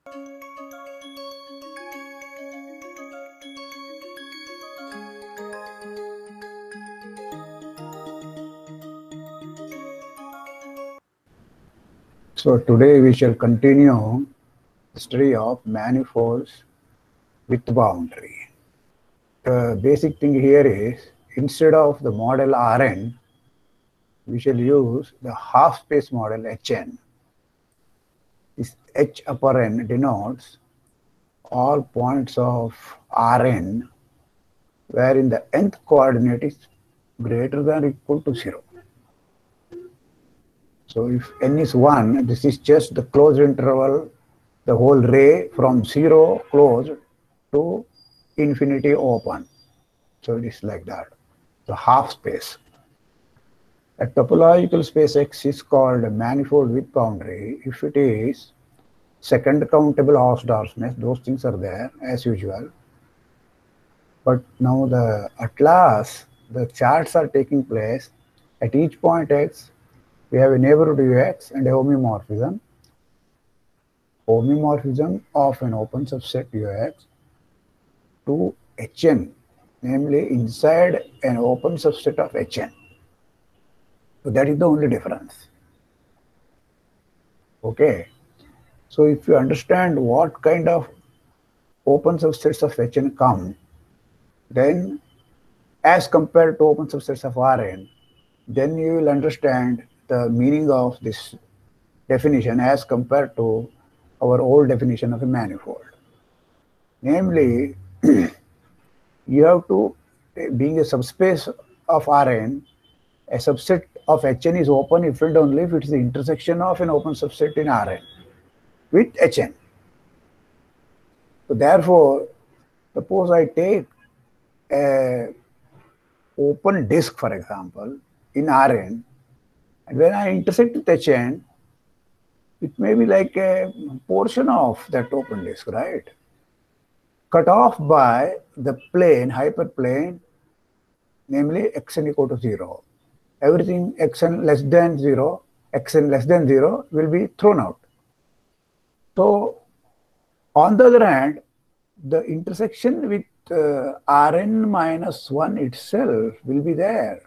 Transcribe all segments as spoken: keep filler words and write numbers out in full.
So today we shall continue the study of manifolds with boundary. The basic thing here is, instead of the model R n, we shall use the half space model H n. This H upper n denotes all points of R n wherein the nth coordinate is greater than or equal to zero. So if n is one, this is just the closed interval, the whole ray from zero closed to infinity open. So it is like that, the half space. A topological space X is called a manifold with boundary if it is second countable Hausdorff-Smith. Those things are there as usual. But now the at last the charts are taking place at each point X. We have a neighborhood U X and a homeomorphism. Homeomorphism of an open subset U X to H n, namely inside an open subset of H n. So that is the only difference. Okay. So if you understand what kind of open subsets of H n come, then as compared to open subsets of R n, then you will understand the meaning of this definition as compared to our old definition of a manifold. Namely, you have to, being a subspace of R n, a subset of H n is open if and only if it is the intersection of an open subset in R n with H n. So therefore, suppose I take a open disk, for example, in R n, and when I intersect with H n, it may be like a portion of that open disk, right? Cut off by the plane, hyperplane, namely xn equal to zero. Everything xn less than zero, xn less than zero will be thrown out. So, on the other hand, the intersection with uh, Rn minus one itself will be there.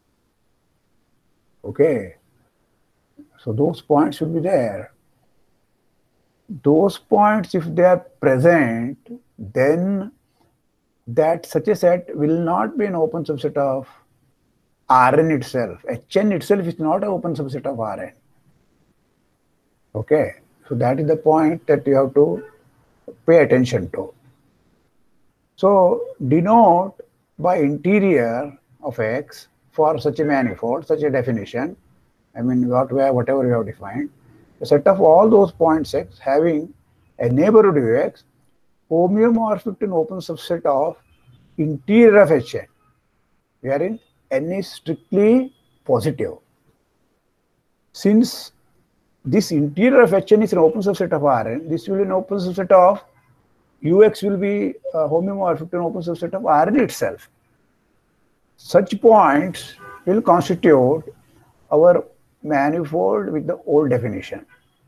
Okay. So those points will be there. Those points, if they are present, then that such a set will not be an open subset of Rn itself. Hn itself is not an open subset of Rn. Okay. So that is the point that you have to pay attention to. So denote by interior of X for such a manifold, such a definition, I mean what, whatever you have defined, a set of all those points X having a neighborhood U X homeomorphic to an open subset of interior of Hn, wherein n is strictly positive. Since this interior of Hn is an open subset of Rn, this will be an open subset of Ux will be uh, homeomorphic to an open subset of Rn itself. Such points will constitute our manifold with the old definition.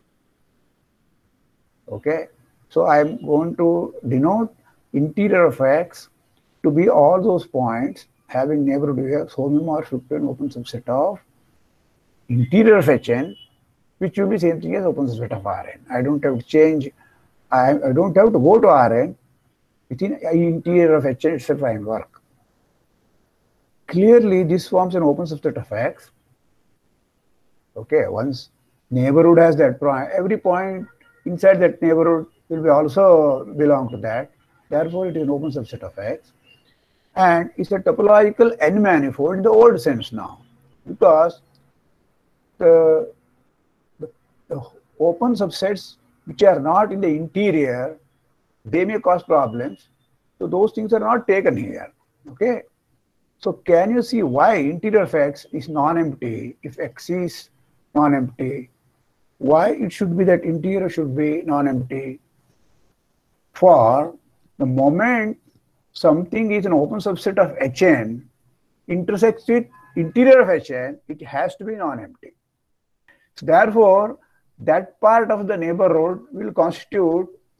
Okay. So I am going to denote interior of X to be all those points having neighborhood Ux homeomorphic to an open subset of interior of Hn, which will be same thing as open subset of Rn. I don't have to change, I, I don't have to go to Rn, within interior of Hn itself I will work. Clearly this forms an open subset of X. Okay, once neighborhood has that point, every point inside that neighborhood will be also belong to that. Therefore it is an open subset of X. And it's a topological n manifold in the old sense now, because the, the, the open subsets which are not in the interior, they may cause problems. So those things are not taken here. Okay. So can you see why interior of X is non-empty if X is non-empty? Why it should be that interior should be non-empty? For the moment something is an open subset of Hn, intersects with interior of Hn, it has to be non-empty. So therefore, that part of the neighborhood will constitute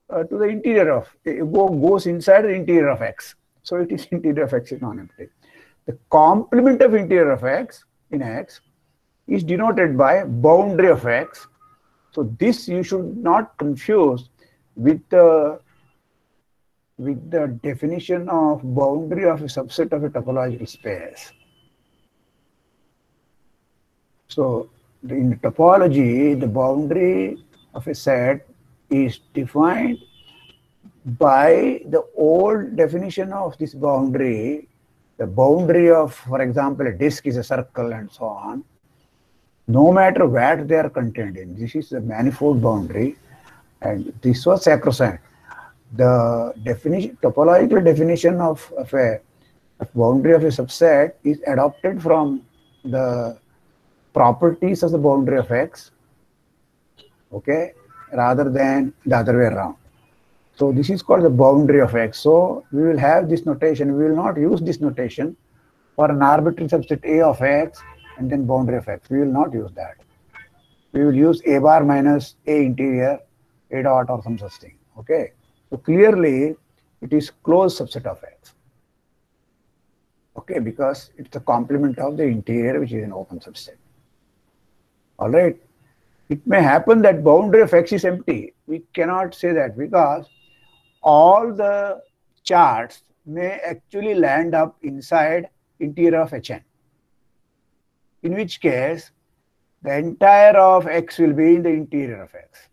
uh, to the interior of, it go, goes inside the interior of X. So it is interior of X is non-empty. The complement of interior of X in X is denoted by boundary of X. So this you should not confuse with the with the definition of boundary of a subset of a topological space. So in topology, the boundary of a set is defined by the old definition of this boundary. The boundary of, for example, a disk is a circle and so on. No matter what they are contained in, this is the manifold boundary, and this was sacrosanct. The definition, topological definition of, of a of boundary of a subset is adopted from the properties of the boundary of X, okay, rather than the other way around. So this is called the boundary of X. So we will have this notation. We will not use this notation for an arbitrary subset A of X and then boundary of X. We will not use that. We will use A bar minus A interior, A dot or some such thing, okay. So clearly, it is closed subset of X, okay, because it's a complement of the interior, which is an open subset. All right. It may happen that boundary of X is empty. We cannot say that because all the charts may actually land up inside interior of H n. In which case, the entire of X will be in the interior of X.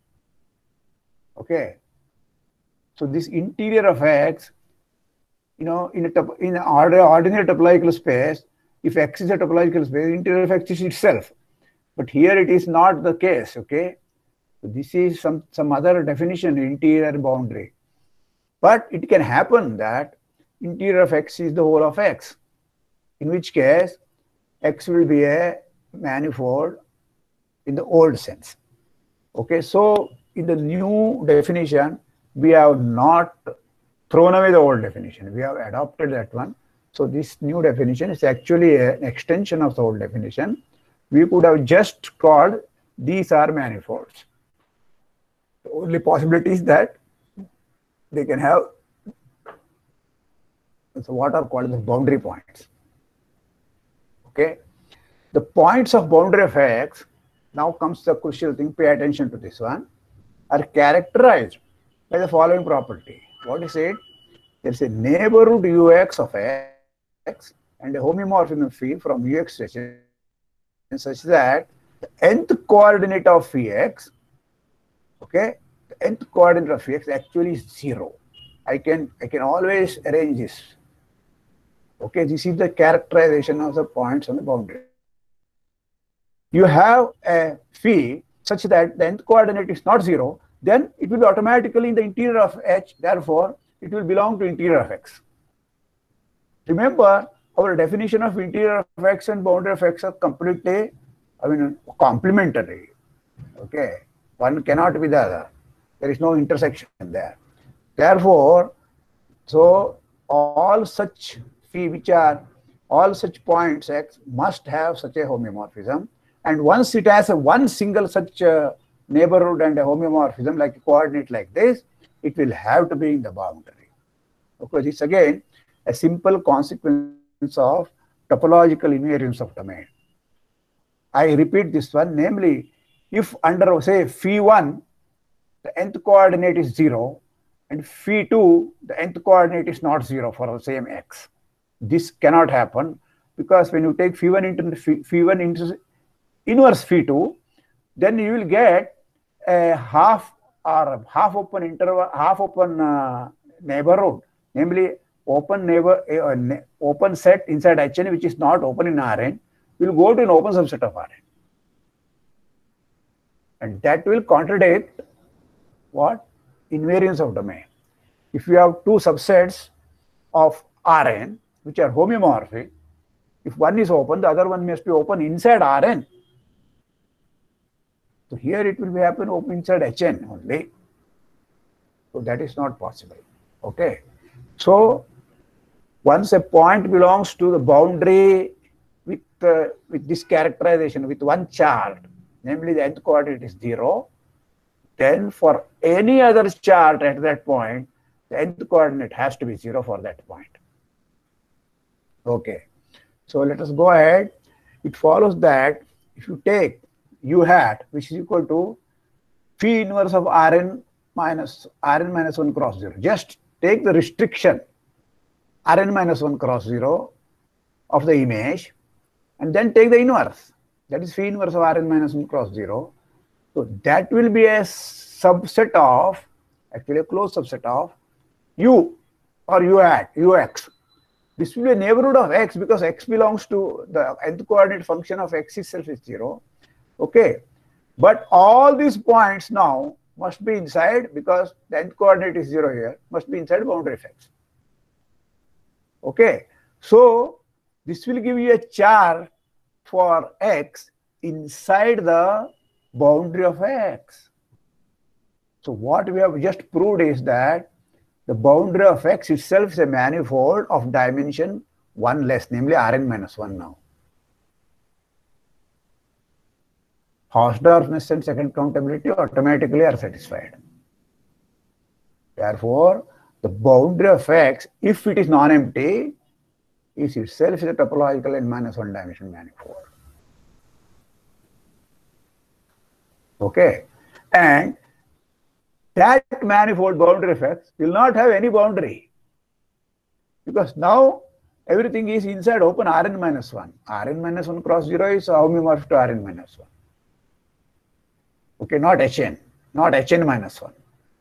Okay. So this interior of X, you know, in a top, in an ordinary topological space, if X is a topological space, interior of X is itself. But here it is not the case, okay? So this is some, some other definition, interior boundary. But it can happen that interior of X is the whole of X, in which case X will be a manifold in the old sense. Okay, so in the new definition, we have not thrown away the old definition. We have adopted that one. So this new definition is actually an extension of the old definition. We could have just called these are manifolds. The only possibility is that they can have so what are called the boundary points. Okay, the points of boundary of X, now comes the crucial thing, pay attention to this one, are characterized by the following property. What is it? There is a neighborhood U X of X and a homeomorphism phi from U X to H n such that the nth coordinate of phi x, okay, the nth coordinate of phi x actually is zero. I can I can always arrange this. Okay, this is the characterization of the points on the boundary. You have a phi such that the nth coordinate is not zero, then it will be automatically in the interior of H, therefore it will belong to interior of X. Remember, our definition of interior of X and boundary of X are completely, I mean, complementary. Okay, one cannot be the other. There is no intersection there. Therefore, so all such phi which are all such points X must have such a homeomorphism, and once it has a one single such a neighborhood and a homeomorphism like a coordinate like this, it will have to be in the boundary. Okay, this again a simple consequence of topological invariance of domain. I repeat this one, namely, if under say phi one, the nth coordinate is zero, and phi two, the nth coordinate is not zero for the same X. This cannot happen because when you take phi one into phi, phi one into inverse phi two, then you will get a half or half open interval, half open uh, neighborhood, namely open neighbor, uh, open set inside H n which is not open in R n will go to an open subset of R n, and that will contradict what? Invariance of domain. If you have two subsets of R n which are homeomorphic, if one is open, the other one must be open inside R n. So here it will be happen open inside H n only. So that is not possible. Okay. So once a point belongs to the boundary with uh, with this characterization with one chart, namely the nth coordinate is zero, then for any other chart at that point, the nth coordinate has to be zero for that point. Okay, so let us go ahead. It follows that if you take u hat, which is equal to phi inverse of Rn minus Rn minus one cross zero, just take the restriction Rn minus one cross zero of the image and then take the inverse, that is phi inverse of Rn minus one cross zero. So that will be a subset of, actually a closed subset of u or u hat, ux. This will be a neighborhood of x because x belongs to the nth coordinate function of x itself is zero. Okay, but all these points now must be inside, because the nth coordinate is zero here, must be inside boundary of x. Okay, so this will give you a chart for x inside the boundary of x. So what we have just proved is that the boundary of x itself is a manifold of dimension one less, namely Rn minus one now. Hausdorff and second countability automatically are satisfied. Therefore, the boundary of x, if it is non-empty, is itself a topological n minus one dimension manifold. Okay, and that manifold boundary of x will not have any boundary, because now everything is inside open Rn minus one. Rn minus one cross zero is homeomorphic to Rn minus one. Okay, not Hn, not Hn minus one.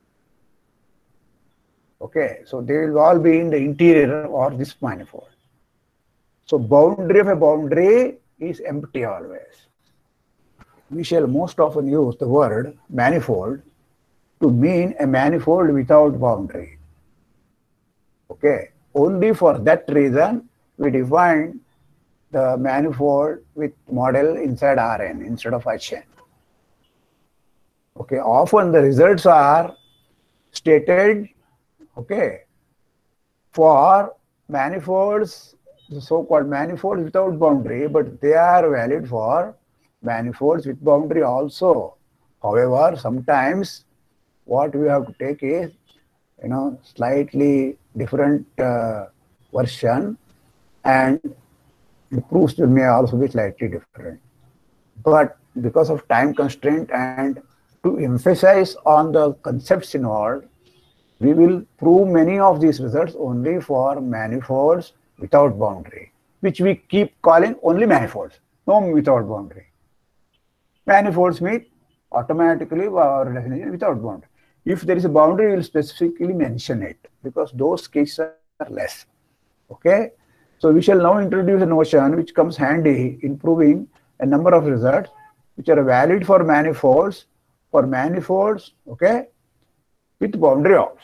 Okay, so they will all be in the interior or this manifold. So boundary of a boundary is empty always. We shall most often use the word manifold to mean a manifold without boundary. Okay, only for that reason we define the manifold with model inside Rn instead of Hn. Okay, often the results are stated, okay, for manifolds, the so-called manifolds without boundary, but they are valid for manifolds with boundary also. However, sometimes what we have to take is, you know, slightly different uh, version, and the proofs may also be slightly different. But because of time constraint and to emphasize on the concepts involved, we will prove many of these results only for manifolds without boundary, which we keep calling only manifolds, no without boundary. Manifolds mean automatically our definition without boundary. If there is a boundary, we will specifically mention it, because those cases are less. Okay, so we shall now introduce a notion which comes handy in proving a number of results which are valid for manifolds, for manifolds, okay, with boundary also.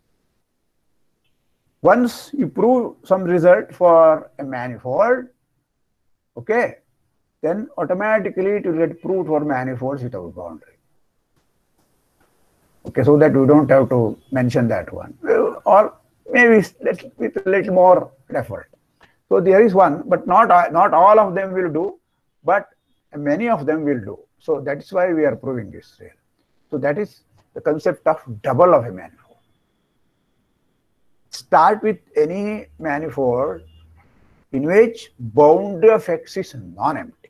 Once you prove some result for a manifold, okay, then automatically it will get proved for manifolds without boundary. Okay, so that we don't have to mention that one, or maybe with a little more effort. So there is one, but not not all of them will do, but many of them will do. So that is why we are proving this here. So that is the concept of double of a manifold. Start with any manifold in which boundary of x is non-empty.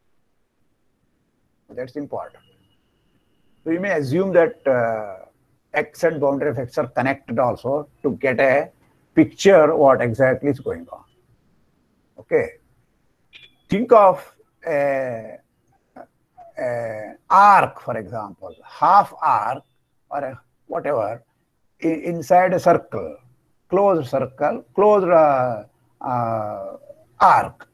That's important. So you may assume that uh, x and boundary of x are connected also to get a picture what exactly is going on. Okay. Think of a, a arc, for example, half arc or a whatever inside a circle, closed circle, closed uh, uh, arc.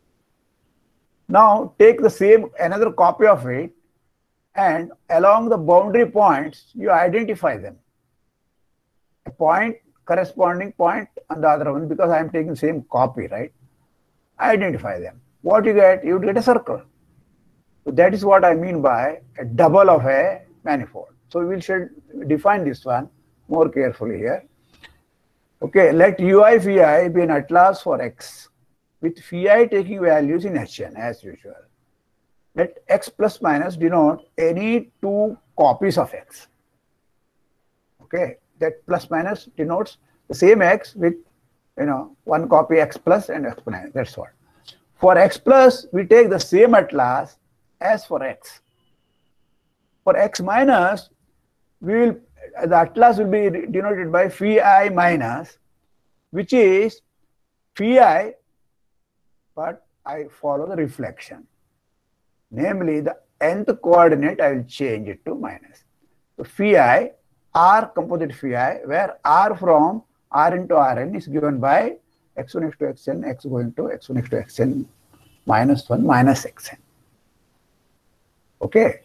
Now take the same another copy of it, and along the boundary points you identify them. A point, corresponding point on the other one, because I am taking same copy, right? Identify them. What you get? You get a circle. So that is what I mean by a double of a manifold. So we should define this one more carefully here. Okay, let ui phi be an atlas for x, with phi taking values in Hn as usual. let x plus minus denote any two copies of x. Okay, that plus minus denotes the same x with, you know, one copy x plus and x minus. That's what. For x plus, we take the same atlas as for x. For x minus, we will the atlas will be denoted by phi I minus, which is phi I, but I follow the reflection. Namely, the nth coordinate I will change it to minus. So phi I, R composite phi I, where R from R into Rn is given by x one x two xn, x going to x one x two xn minus one minus xn. Okay.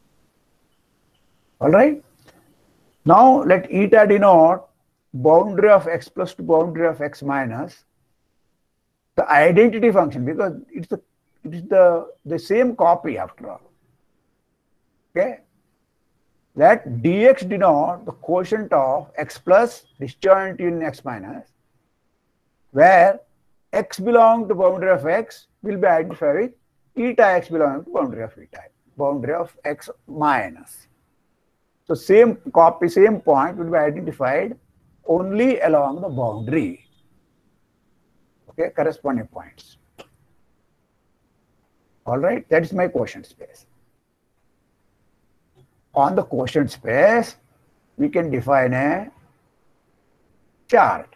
All right. Now let eta denote boundary of x plus to boundary of x minus the identity function, because it's the it is the the same copy after all. Okay. Let dx denote the quotient of x plus disjoint in x minus, where x belong to boundary of x will be identified with eta x belonging to boundary of eta, boundary of x minus. So same copy, same point will be identified only along the boundary. Okay, corresponding points. All right, that is my quotient space. On the quotient space, we can define a chart.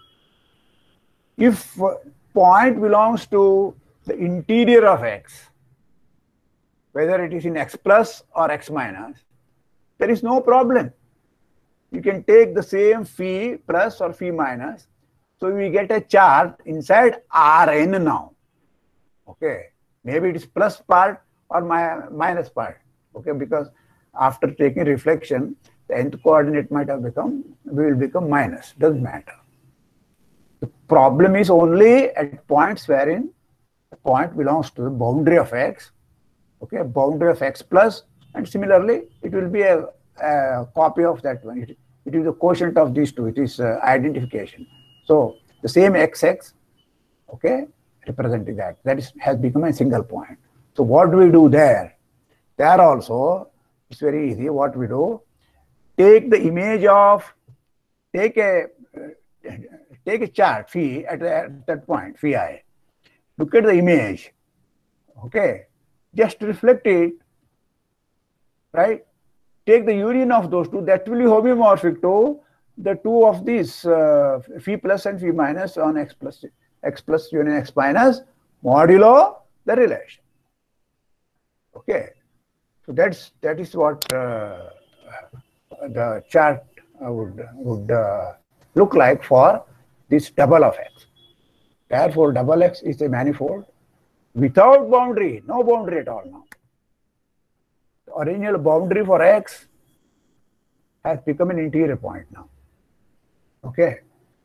If point belongs to the interior of x, whether it is in x plus or x minus, there is no problem. You can take the same phi plus or phi minus. So we get a chart inside Rn now. Okay, maybe it is plus part or my minus part. Okay, because after taking reflection, the nth coordinate might have become, will become minus, doesn't matter. The problem is only at points wherein the point belongs to the boundary of x, okay, boundary of x plus, and similarly, it will be a, a copy of that one. It, it is the quotient of these two, it is uh, identification. So the same xx, okay, representing that, that is, has become a single point. So what do we do there? There also, it's very easy. What we do, take the image of, take a uh, take a chart phi at, at that point, phi I. Look at the image. Okay, just reflect it, right? Take the union of those two. That will be homeomorphic to the two of these uh, phi plus and phi minus on x plus x plus union x minus modulo the relation. Okay. So that's that is what uh, the chart uh, would would uh, look like for this double of x. Therefore, double x is a manifold without boundary, no boundary at all now. The original boundary for x has become an interior point now. Okay,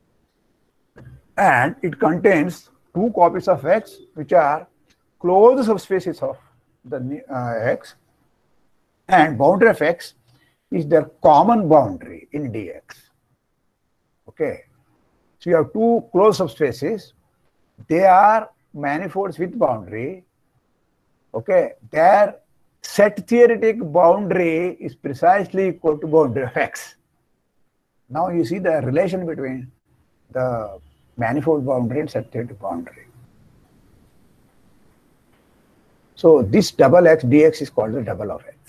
and it contains two copies of x which are closed subspaces of the uh, x. And boundary of x is their common boundary in dx. Okay. So you have two closed subspaces. They are manifolds with boundary. Okay. Their set theoretic boundary is precisely equal to boundary of x. Now you see the relation between the manifold boundary and set theoretic boundary. So this double x dx is called the double of x.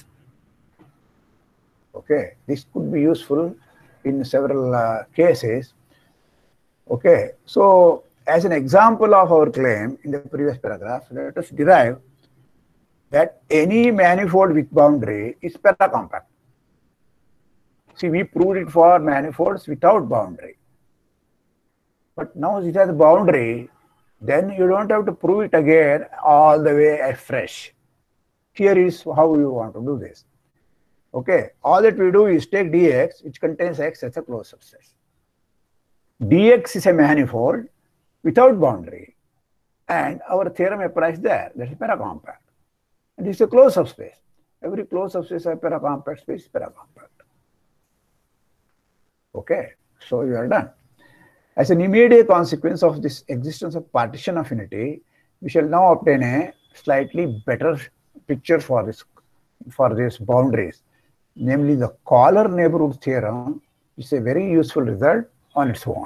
Okay, this could be useful in several uh, cases. Okay, so as an example of our claim in the previous paragraph, let us derive that any manifold with boundary is paracompact. See, we proved it for manifolds without boundary. But now it has a boundary, then you don't have to prove it again all the way afresh. Here is how you want to do this. Okay, all that we do is take dx, which contains x as a closed subspace. Dx is a manifold without boundary, and our theorem applies there. That is paracompact. And this is a closed subspace. Every closed subspace of paracompact space is paracompact. Okay, so you are done. As an immediate consequence of this existence of partition affinity, we shall now obtain a slightly better picture for this for these boundaries, namely the Collar neighborhood theorem is a very useful result on its own.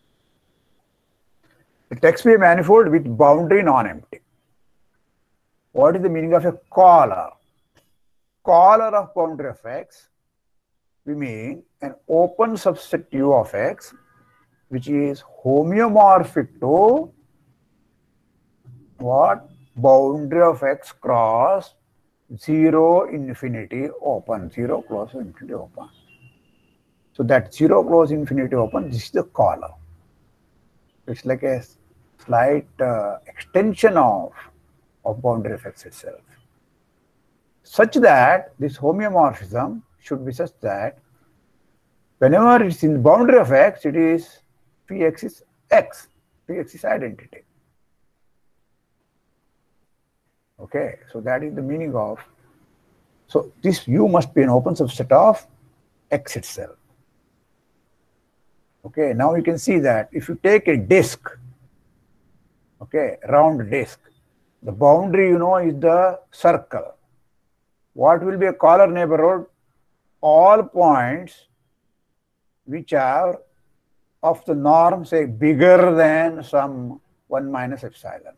A text be a manifold with boundary non-empty. What is the meaning of a collar? Collar of boundary of X, we mean an open subset U of X which is homeomorphic to what? Boundary of X cross zero infinity open, zero close infinity open. So that zero close infinity open, this is the collar. It's like a slight uh, extension of, of boundary of X itself. Such that this homeomorphism should be such that whenever it's in the boundary of X, it is Px is X, Px is identity. Okay, so that is the meaning of, so this U must be an open subset of X itself. Okay, now you can see that if you take a disk, okay, round disk, the boundary, you know, is the circle. What will be a collar neighborhood? All points which are of the norm, say, bigger than some one minus epsilon.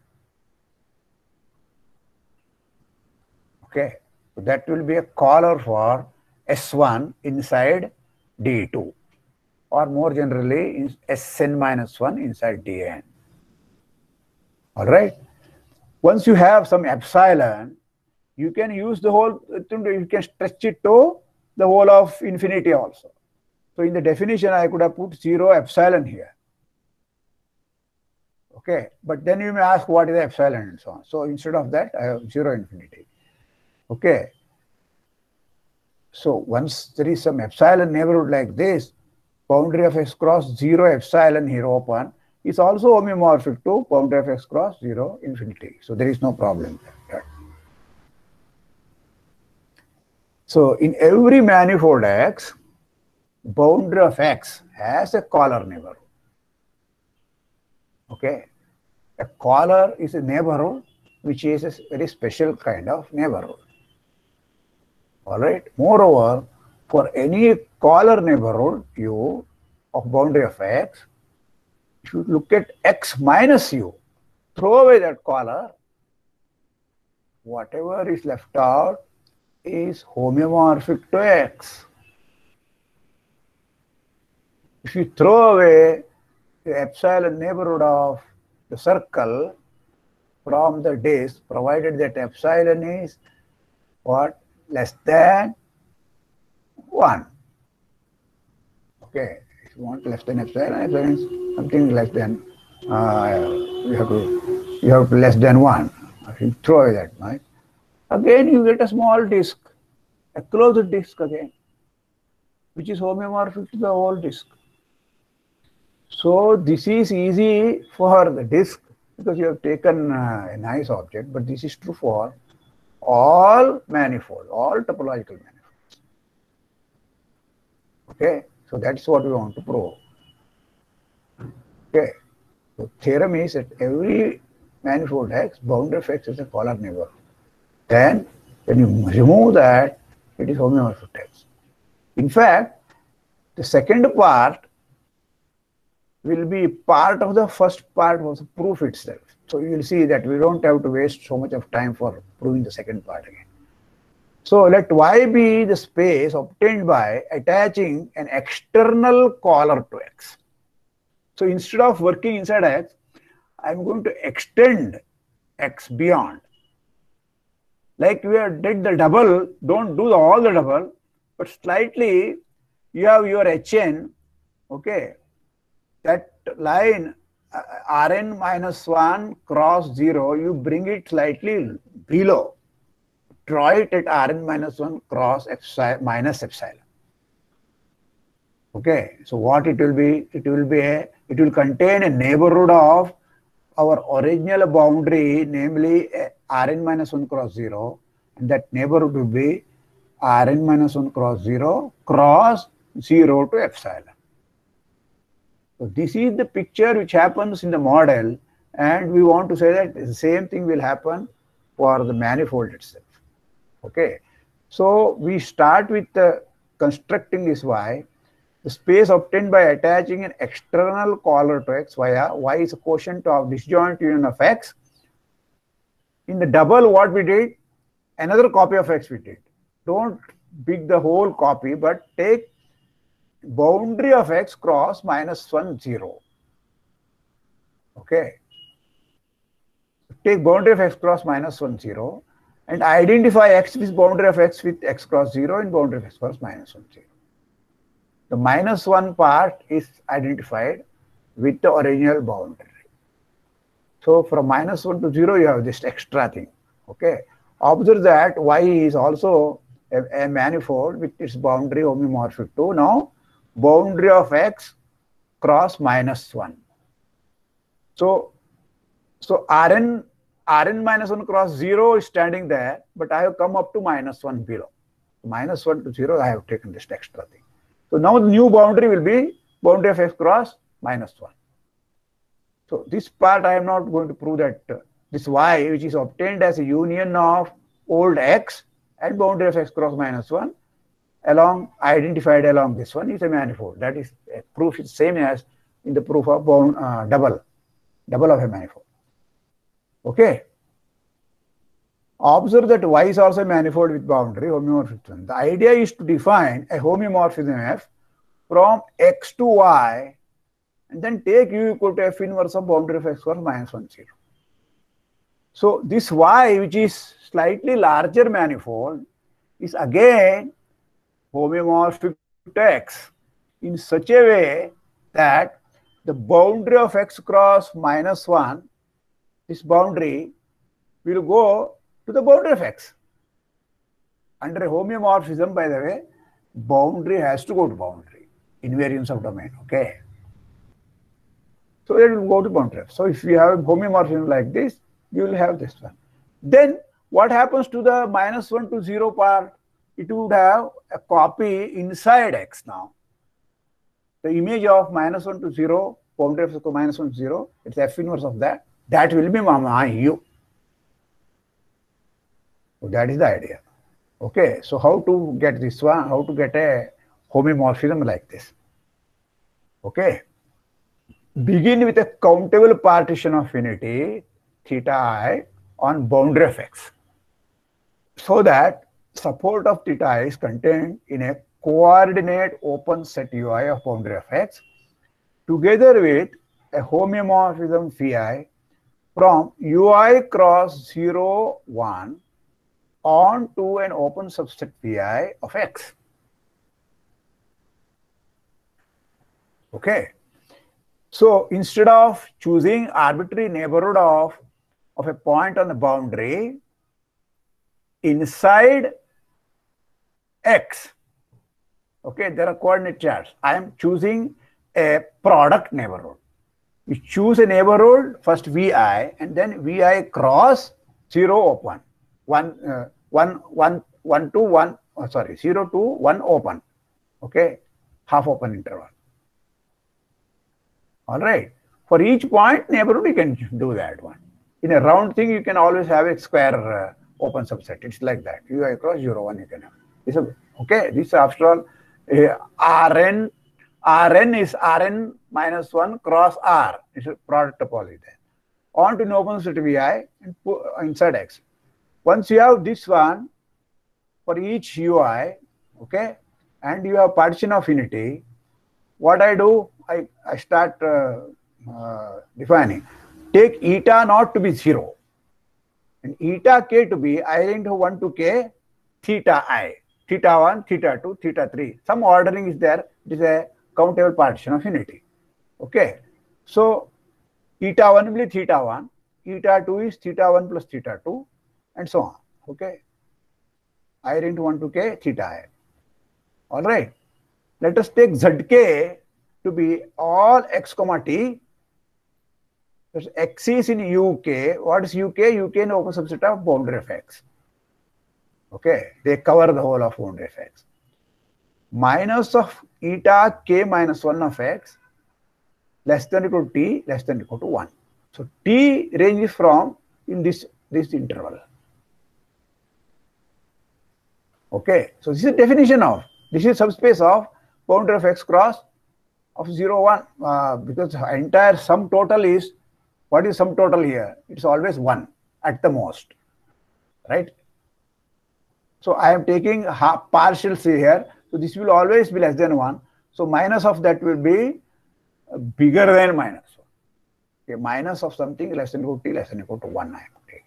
Okay, so that will be a collar for S one inside D two, or more generally in S n minus one inside D n. All right. Once you have some epsilon, you can use the whole, you can stretch it to the whole of infinity also. So in the definition, I could have put zero epsilon here. Okay, but then you may ask what is epsilon and so on. So instead of that, I have zero infinity. Okay. So once there is some epsilon neighborhood like this, boundary of X cross zero epsilon here open is also homeomorphic to boundary of X cross zero infinity. So there is no problem there. So in every manifold X, boundary of X has a collar neighborhood. Okay. A collar is a neighborhood which is a very special kind of neighborhood. All right. Moreover, for any collar neighborhood U of boundary of X, if you look at X minus U, throw away that collar, whatever is left out is homeomorphic to X. If you throw away the epsilon neighborhood of the circle from the disk, provided that epsilon is what? Less than one. Okay, if you want less than epsilon, epsilon is something less than, uh, you have to, you have to less than one. If you throw away that, right? Again, you get a small disk, a closed disk again, which is homeomorphic to the whole disk. So this is easy for the disk because you have taken uh, a nice object, but this is true for all manifold, all topological manifolds. Okay, so that's what we want to prove. Okay, so theorem is that every manifold X, boundary of X is a collar neighborhood. Then when you remove that, it is homeomorphic to X. In fact, the second part will be part of the first part of the proof itself. So you will see that we don't have to waste so much of time for proving the second part again. So let Y be the space obtained by attaching an external collar to X. So instead of working inside X, I'm going to extend X beyond. Like we have did the double, don't do the, all the double, but slightly you have your H n, okay, that line uh, R n minus one cross zero, you bring it slightly below. Draw it at R n minus one cross epsilon minus epsilon. Okay, so what it will be? It will be a, it will contain a neighborhood of our original boundary, namely R n minus one cross zero, and that neighborhood will be R n minus one cross zero cross zero to epsilon. So this is the picture which happens in the model, and we want to say that the same thing will happen for the manifold itself. Okay, so we start with uh, constructing this y. The space obtained by attaching an external caller to x via y is a quotient of disjoint union of x. In the double, what we did, another copy of x we did. Don't pick the whole copy, but take boundary of x cross minus one, zero. Okay. Take boundary of x cross minus one, zero and identify x with boundary of x with x cross zero and boundary of x cross minus one, zero. The minus one part is identified with the original boundary. So from minus one to zero, you have this extra thing. Okay. Observe that y is also a, a manifold with its boundary homomorphic to now boundary of x cross minus one. So, so Rn, Rn minus one cross zero is standing there, but I have come up to minus one below. Minus one to zero, I have taken this extra thing. So now the new boundary will be boundary of x cross minus one. So this part I am not going to prove that uh, this y, which is obtained as a union of old x and boundary of x cross minus one, along identified along this one, is a manifold. That is a proof is same as in the proof of bound, uh, double, double of a manifold. Okay. Observe that y is also a manifold with boundary homomorphism. The idea is to define a homomorphism f from x to y and then take u equal to f inverse of boundary of x cross minus one, zero. So this y, which is slightly larger manifold, is again homomorphic to x in such a way that the boundary of x cross minus one, this boundary will go to the boundary of x. Under a homeomorphism, by the way, boundary has to go to boundary, invariance of domain, okay? So it will go to boundary. So if you have a homeomorphism like this, you will have this one. Then what happens to the minus one to zero part? It would have a copy inside x now. The image of minus one to zero, boundary of minus one to zero, it's f inverse of that. That will be my u. So that is the idea. Okay, so how to get this one? How to get a homomorphism like this? Okay, begin with a countable partition of finity theta I on boundary of x, so that support of theta I is contained in a coordinate open set ui of boundary of x, together with a homeomorphism phi from ui cross zero, one on to an open subset phi of x. Okay. So instead of choosing arbitrary neighborhood of, of a point on the boundary inside x, okay, there are coordinate charts. I am choosing a product neighborhood. We choose a neighborhood, first vi, and then vi cross zero open. One, uh, one, one, one to one, oh, sorry, zero to one open. Okay, half open interval. All right. For each point neighborhood, you can do that one. In a round thing, you can always have a square uh, open subset. It's like that. ui cross zero, one you can have. This is, okay, this after all, uh, Rn, Rn is Rn minus one cross R. It's a product topology there. On to an open subset vi and put inside x. Once you have this one for each ui, okay, and you have partition of finity, what I do, I, I start uh, uh, defining. Take eta naught to be zero and eta k to be I into one to k theta I, theta one, theta two, theta three. Some ordering is there. It is a countable partition of finity. Okay. So eta one will be theta one, eta two is theta one plus theta two, and so on. Okay. I into one to k theta I. All right. Let us take zk to be all x comma t. So x is in uk. What is uk? Uk in open subset of boundary of x. Okay, they cover the whole of boundary of x. Minus of eta k minus one of x less than equal to t less than equal to one. So t ranges from in this this interval. Okay, so this is the definition of, this is subspace of boundary of x cross of zero, one, uh, because entire sum total is, what is sum total here? It's always one at the most, right? So I am taking half partial c here, so this will always be less than one. So minus of that will be bigger than minus one. Okay, minus of something less than equal to t less than equal to one I am taking.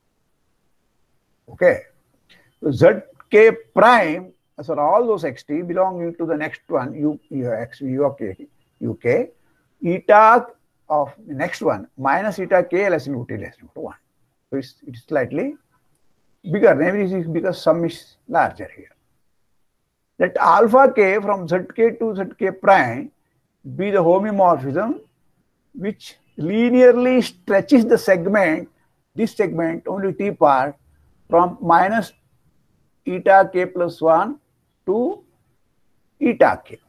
Okay, so zk prime, so all those xt belonging to the next one, u, u x, u of k, uk, eta of the next one minus eta k less than equal to t less than equal to one. So it's, it's slightly bigger, maybe because sum is larger here. Let alpha k from zk to zk prime be the homeomorphism which linearly stretches the segment, this segment, only t part, from minus eta k plus one to eta k.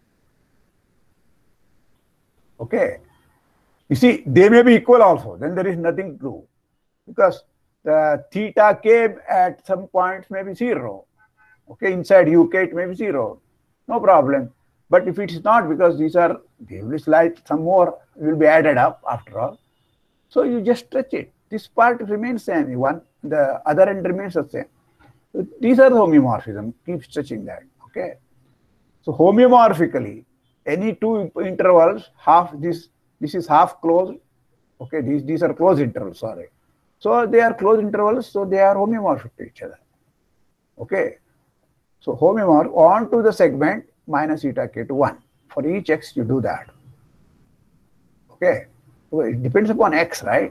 Okay. You see, they may be equal also, then there is nothing to do, because the theta k at some points may be zero. Okay, inside uk it may be zero, no problem. But if it is not, because these are, they will slide, some more will be added up after all. So you just stretch it. This part remains same, one, the other end remains the same. So these are the homeomorphism, keep stretching that. Okay. So homeomorphically, any two intervals, half this, this is half closed. Okay, these, these are closed intervals, sorry. So they are closed intervals, so they are homeomorphic to each other. Okay. So homeomorph onto the segment minus eta k to one. For each x, you do that. Okay. So it depends upon x, right?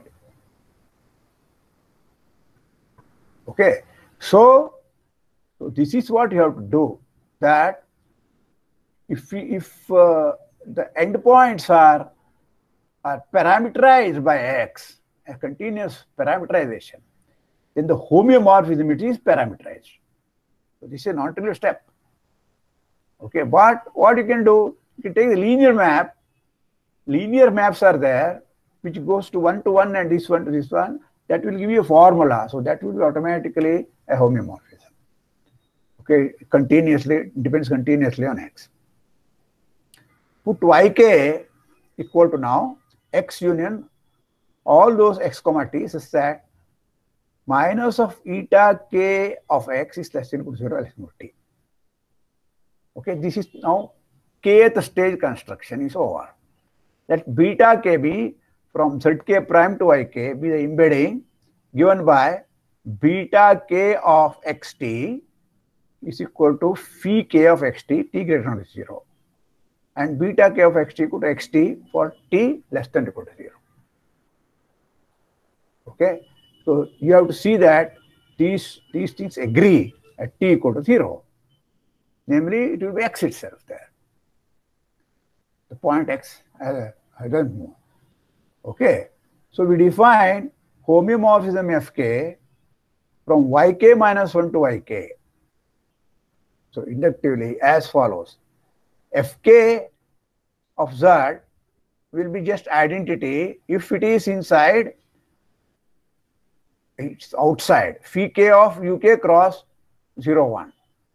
Okay. So, so this is what you have to do. That if we, if uh, the endpoints are are parameterized by x, a continuous parameterization, then the homeomorphism it is parameterized. So this is a non-trivial step. Okay, but what you can do, you can take the linear map. Linear maps are there, which goes to one to one and this one to this one. That will give you a formula. So that will be automatically a homeomorphism. Okay, continuously, depends continuously on x. Put yk equal to now x union all those x comma t such that minus of eta k of x is less than equal to zero, less than equal to t. Okay, this is now kth stage construction is over. Let beta kb from zk prime to yk be the embedding given by beta k of xt is equal to phi k of xt, t greater than zero, and beta k of xt equal to xt for t less than equal to zero. Okay, so you have to see that these these things agree at t equal to zero. Namely, it will be x itself there. The point x, I, I don't know. Okay, so we define homeomorphism fk from yk minus one to yk. So inductively as follows: fk of z will be just identity if it is inside, it's outside. Phi k of uk cross zero, one.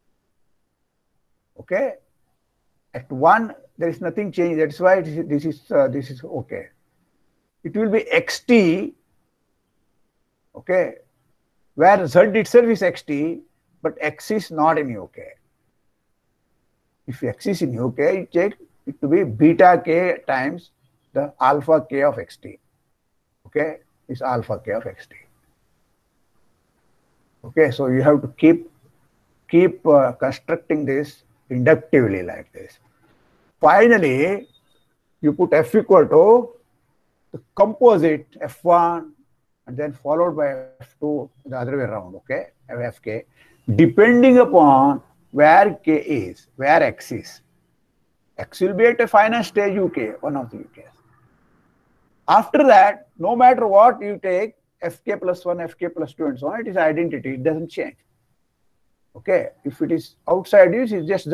Okay, at one there is nothing changed. That's why this is this is, uh, this is okay. It will be xt. Okay, where z itself is xt, but x is not in uk. If x is in uk, you take it to be beta k times the alpha k of xt. Okay, is alpha k of xt. Okay, so you have to keep keep uh, constructing this inductively like this. Finally, you put f equal to the composite f one and then followed by f two, the other way around, okay, fk, depending upon where k is, where x is. X will be at a finite stage uk, one of the uk's. After that, no matter what you take, fk plus one, fk plus two and so on, it is identity, it doesn't change. Okay, if it is outside you, it's just z.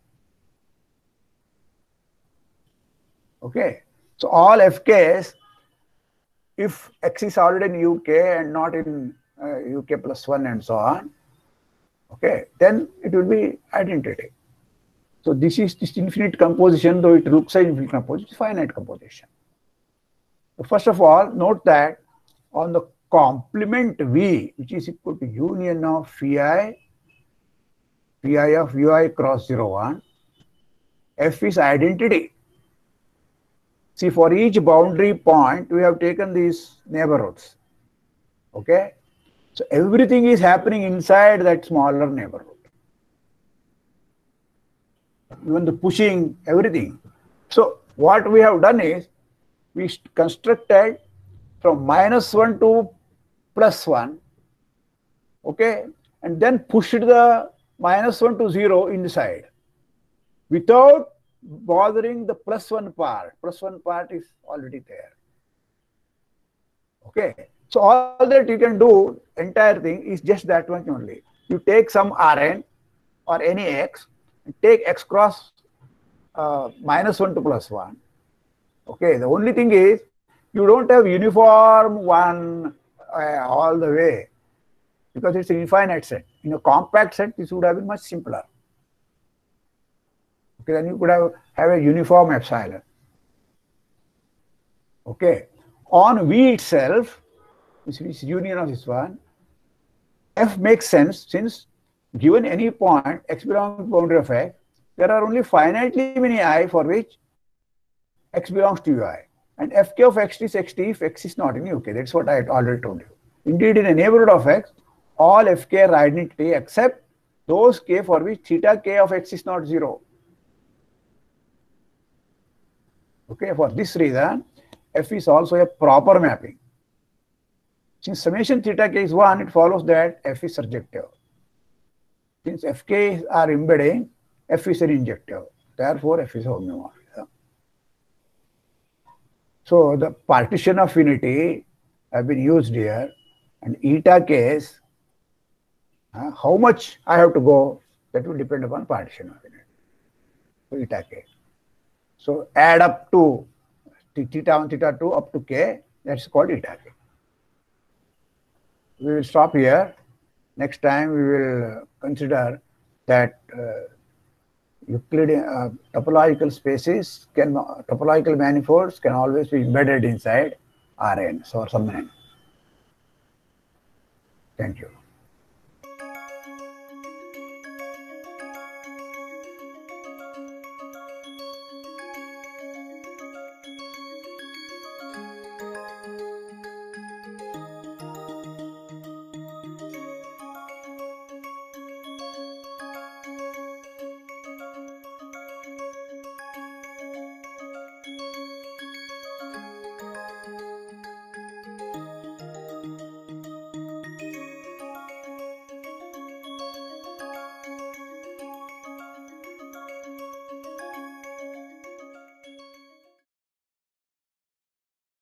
Okay, so all fk's, if x is already in uk and not in uh, uk plus one and so on, Okay, then it will be identity. So this is this infinite composition, though it looks like infinite composition, it's finite composition. So first of all, note that on the complement V, which is equal to union of Phi, Phi of Ui cross zero one, F is identity. See, for each boundary point, we have taken these neighborhoods. Okay? So everything is happening inside that smaller neighborhood. Even the pushing, everything. So what we have done is, we constructed from minus one to plus one, okay, and then pushed the minus one to zero inside without bothering the plus one part. Plus one part is already there. Okay, so all that you can do, entire thing is just that much only. You take some Rn or any x, take x cross uh, minus one to plus one. Okay, the only thing is you don't have uniform one uh, all the way because it's an infinite set. In a compact set, this would have been much simpler. Okay, then you could have, have a uniform epsilon. Okay, on V itself, this is union of this one, F makes sense since given any point x belongs to boundary of x, there are only finitely many I for which x belongs to Ui. And Fk of xt is xt if x is not in U K. That's what I had already told you. Indeed, in a neighborhood of x, all Fk are identity except those k for which theta k of x is not zero. Okay, for this reason, F is also a proper mapping. Since summation theta k is one, it follows that F is surjective. Since Fk are embedding, F is an injective. Therefore, F is homeomorphic. So the partition affinity have been used here, and eta case, uh, how much I have to go, that will depend upon partition affinity. So eta k. So add up to theta one, theta two up to k, that's called eta k. We will stop here. Next time we will consider that uh, Euclidean uh, topological spaces can topological manifolds can always be embedded inside Rn or some n. Thank you.